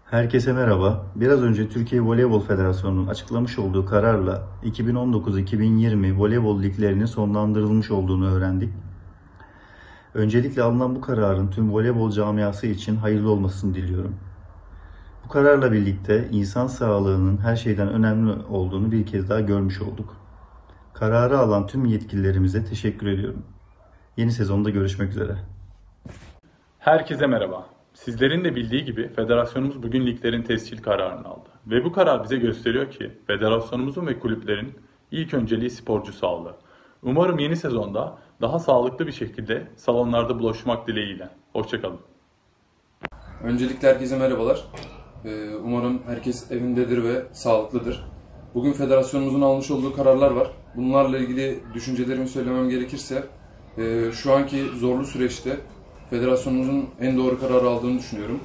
Herkese merhaba. Biraz önce Türkiye Voleybol Federasyonu'nun açıklamış olduğu kararla 2019-2020 voleybol liglerinin sonlandırılmış olduğunu öğrendik. Öncelikle alınan bu kararın tüm voleybol camiası için hayırlı olmasını diliyorum. Bu kararla birlikte insan sağlığının her şeyden önemli olduğunu bir kez daha görmüş olduk. Kararı alan tüm yetkililerimize teşekkür ediyorum. Yeni sezonda görüşmek üzere. Herkese merhaba. Sizlerin de bildiği gibi federasyonumuz bugün liglerin tescil kararını aldı. Ve bu karar bize gösteriyor ki federasyonumuzun ve kulüplerin ilk önceliği sporcu sağlığı. Umarım yeni sezonda daha sağlıklı bir şekilde salonlarda buluşmak dileğiyle. Hoşçakalın. Öncelikle herkese merhabalar. Umarım herkes evindedir ve sağlıklıdır. Bugün federasyonumuzun almış olduğu kararlar var. Bunlarla ilgili düşüncelerimi söylemem gerekirse, şu anki zorlu süreçte federasyonumuzun en doğru kararı aldığını düşünüyorum.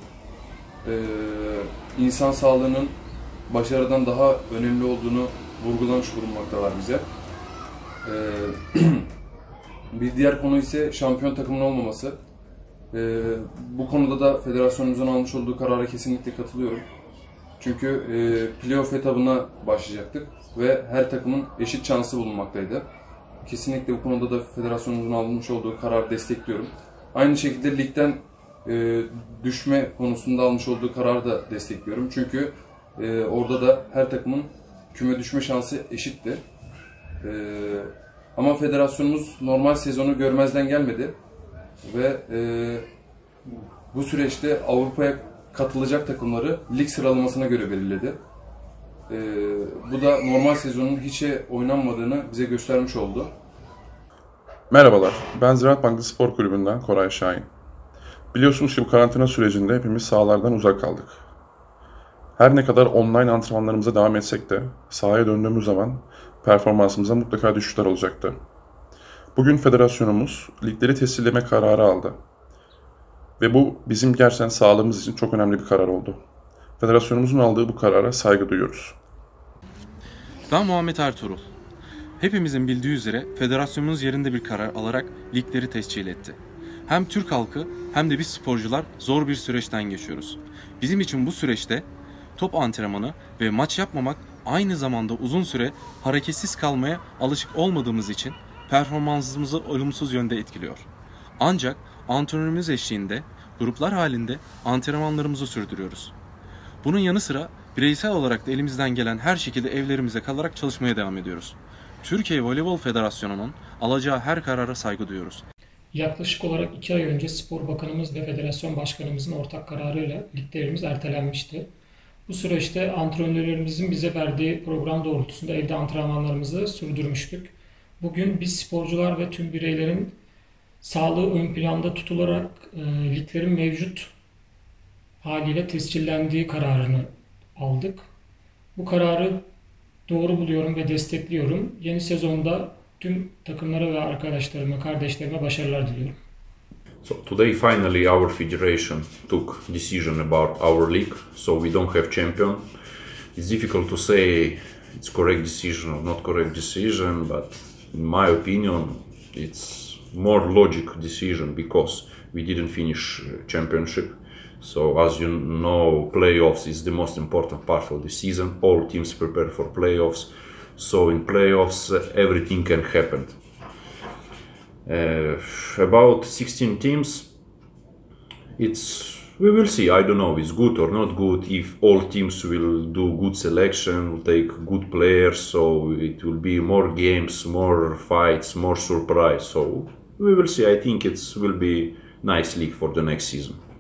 İnsan sağlığının başarıdan daha önemli olduğunu vurgulamış bulunmaktalar bize. Bir diğer konu ise şampiyon takımın olmaması. Bu konuda da federasyonumuzun almış olduğu karara kesinlikle katılıyorum. Çünkü playoff etabına başlayacaktık ve her takımın eşit şansı bulunmaktaydı. Kesinlikle bu konuda da federasyonumuzun almış olduğu kararı destekliyorum. Aynı şekilde ligden düşme konusunda almış olduğu kararı da destekliyorum. Çünkü orada da her takımın küme düşme şansı eşitti. Ama federasyonumuz normal sezonu görmezden gelmedi. Ve bu süreçte Avrupa'ya katılacak takımları lig sıralamasına göre belirledi. Bu da normal sezonun hiçe oynanmadığını bize göstermiş oldu. Merhabalar, ben Ziraat Bankası Spor Kulübü'nden Koray Şahin. Biliyorsunuz ki bu karantina sürecinde hepimiz sahalardan uzak kaldık. Her ne kadar online antrenmanlarımıza devam etsek de sahaya döndüğümüz zaman performansımıza mutlaka düşüşler olacaktı. Bugün federasyonumuz ligleri tescilleme kararı aldı. Ve bu bizim gerçekten sağlığımız için çok önemli bir karar oldu. Federasyonumuzun aldığı bu karara saygı duyuyoruz. Ben Muhammed Ertuğrul. Hepimizin bildiği üzere federasyonumuz yerinde bir karar alarak ligleri tescil etti. Hem Türk halkı hem de biz sporcular zor bir süreçten geçiyoruz. Bizim için bu süreçte top antrenmanı ve maç yapmamak aynı zamanda uzun süre hareketsiz kalmaya alışık olmadığımız için performansımızı olumsuz yönde etkiliyor. Ancak antrenörümüz eşliğinde gruplar halinde antrenmanlarımızı sürdürüyoruz. Bunun yanı sıra bireysel olarak da elimizden gelen her şekilde evlerimize kalarak çalışmaya devam ediyoruz. Türkiye Voleybol Federasyonu'nun alacağı her karara saygı duyuyoruz. Yaklaşık olarak 2 ay önce Spor Bakanımız ve Federasyon Başkanımızın ortak kararıyla liglerimiz ertelenmişti. Bu süreçte antrenörlerimizin bize verdiği program doğrultusunda evde antrenmanlarımızı sürdürmüştük. Bugün biz sporcular ve tüm bireylerin sağlığı ön planda tutularak liglerin mevcut haliyle tescillendiği kararını aldık. Bu kararı doğru buluyorum ve destekliyorum. Yeni sezonda tüm takımlara ve arkadaşlarıma, kardeşlerime başarılar diliyorum. So today finally our federation took decision about our league, so we don't have champion. It's difficult to say it's correct decision or not correct decision, but in my opinion it's more logic decision because we didn't finish championship. So as you know, playoffs is the most important part of the season. All teams prepare for playoffs. So in playoffs, everything can happen. About 16 teams, we will see. I don't know, it's good or not good. If all teams will do good selection, will take good players, so it will be more games, more fights, more surprise. So we will see. I think it will be nice league for the next season.